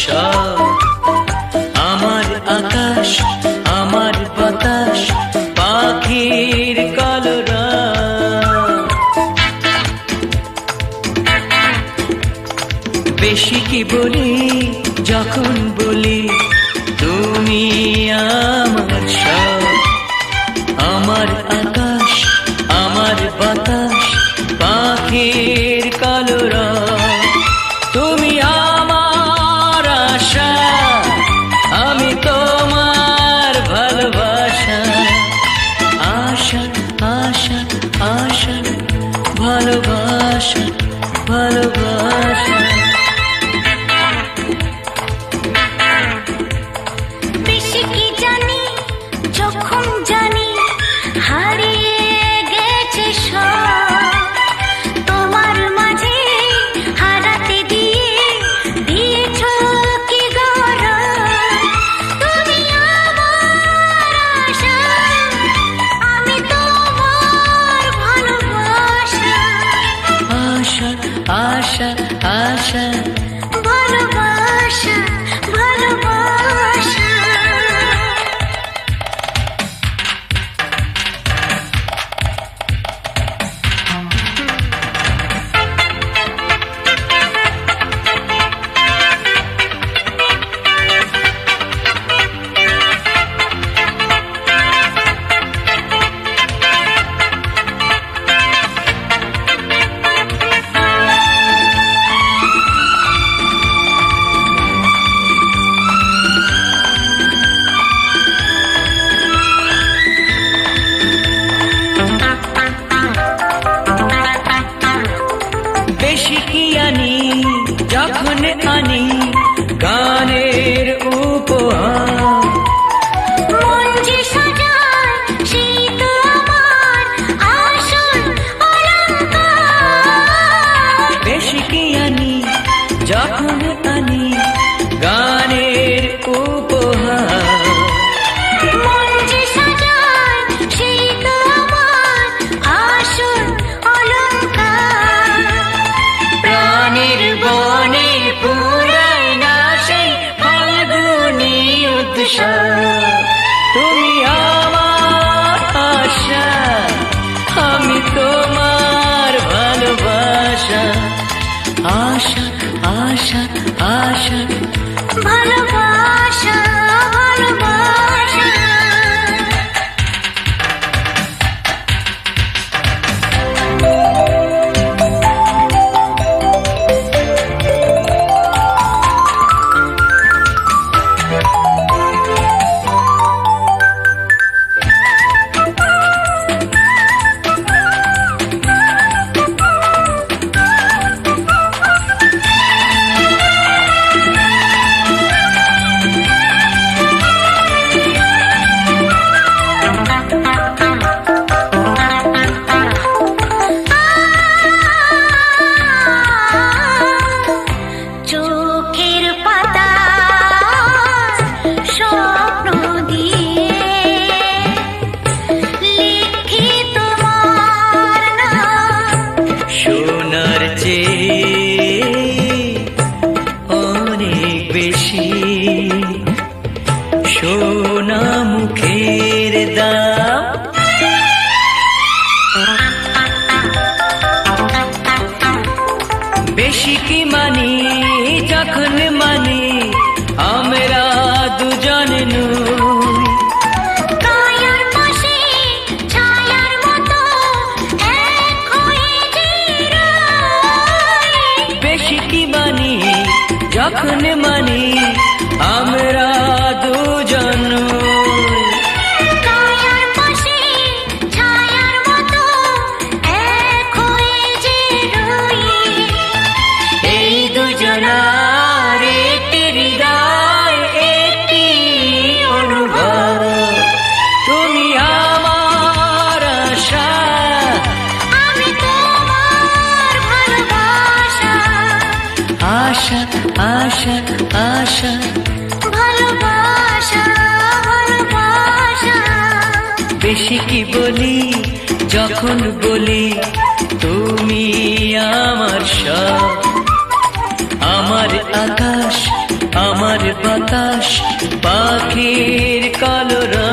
সব, আমার আকাশ, আমার বাতাস, পাখির কলরব। বেশি কি বলি যখন বলি তুমি আমার সব, আমার আকাশ, আমার বাতাস, পাখির কলরব। তুমি আমার আশা, আমি তোমার ভালোবাসা, আশা আশা আশা, ভালোবাসা ভালোবাসা। বেশি কি জানি যখন জানি হারিয়ে গেছে সব, তোমার মাঝে হারাতে দিয়ে দিয়েছো কি গরব। তুমি আমার আশা, আমি তোমার ভালোবাসা, আশা আশা আশা, ভালোবাসা ভালোবাসা। বেশি কি আনি যখন আনি গানের উপহার, মন যে সাজায় সেই তো আমার আসল অলংকার। বেশি কি আনি যখন আনি গানের উপহার, মন যে সাজায় সেই তো আমার আসল অলংকার। প্রাণের বনে পুরায় না সেই ফাল্গুনী উৎসব। তুমি আমার আশা, আমি তোমার ভালোবাসা, আশা আশা আশা, ভালোবাসা ভালোবাসা। চোখের পাতা স্বপ্ন দিয়ে লিখি তোমার নাম। সোনার চেয়ে অনেক বেশি সোনা মুখের দাম। বেশি কি মানি যখন মানি আমরা দুজন নই, কায়ার পাশে ছায়ার মতো এক হয়ে যে রই। বেশি কি মানি যখন মানি আমরা দুজন নই। কায়ার পাশে ছায়ার মতো এক হয়ে যে রই। এই দুজনার একটি হৃদয়, একটি অনুভব। তুমি আমার আশা, আমি তোমার ভালোবাসা, আশা আশা আশা, ভালোবাসা ভালোবাসা। বেশি কি বলি যখন বলি তুমি আমার সব, আমার আকাশ, আমার বাতাস পাখির কলরব